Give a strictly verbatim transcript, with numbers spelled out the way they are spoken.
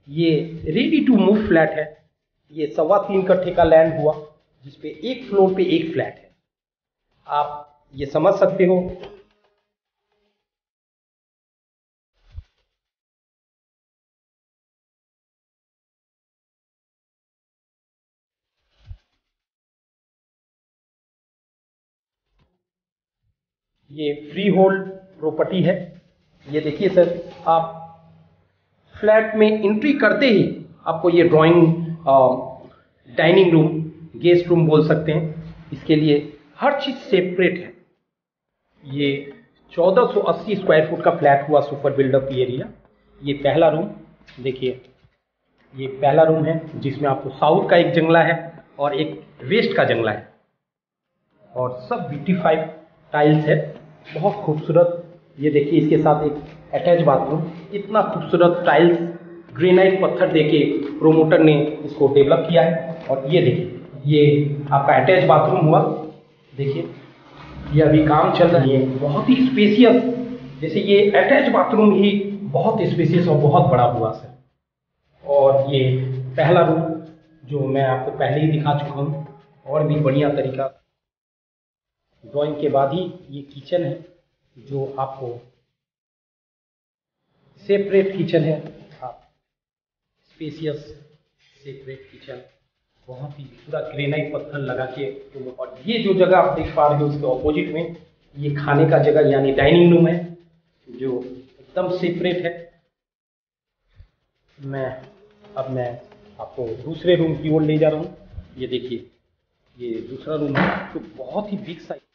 ये ready to move flat है। ये सवा तीन कट्ठे का लैंड हुआ, जिसपे एक फ्लोर पे एक फ्लैट है। आप ये समझ सकते हो। ये फ्री होल्ड प्रॉपर्टी है। ये देखिए सर, आप फ्लैट में एंट्री करते ही आपको ये drawing, dining room, guest room बोल सकते हैं, इसके लिए हर चीज सेपरेट है। ये चौदह सौ अस्सी स्क्वायर फुट का फ्लैट हुआ, सुपर बिल्डअप एरिया। ये पहला रूम देखिए, ये पहला रूम है जिसमें आपको साउथ का एक जंगला है और एक वेस्ट का जंगला है, और सब ब्यूटीफाइड टाइल्स है, बहुत खूबसूरत। ये देखिए, इसके साथ एक अटैच बाथरूम, इतना खूबसूरत टाइल्स, ग्रेनाइट पत्थर देके प्रोमोटर ने इसको डेवलप किया है। और ये देखिए, ये आपका अटैच बाथरूम हुआ। देखिए, ये अभी काम चल रहा है, बहुत ही स्पेसियस, जैसे ये अटैच बाथरूम ही बहुत स्पेसियस और बहुत बड़ा हुआ सर। और ये पहला रूम जो मैं आपको पहले ही दिखा चुका हूँ, और भी बढ़िया तरीका। ड्राइंग के बाद ही ये किचन है, जो आपको सेपरेट किचन है, आप स्पेसियस सेपरेट किचन, बहुत ही पूरा ग्रेनाइट पत्थर लगा के। तो और ये जो जगह आप देख पा रहे हो, उसके ऑपोजिट में ये खाने का जगह यानी डाइनिंग रूम है, जो एकदम सेपरेट है। मैं अब मैं आपको दूसरे रूम की ओर ले जा रहा हूँ। ये देखिए, ये दूसरा रूम है जो बहुत ही बिग साइज।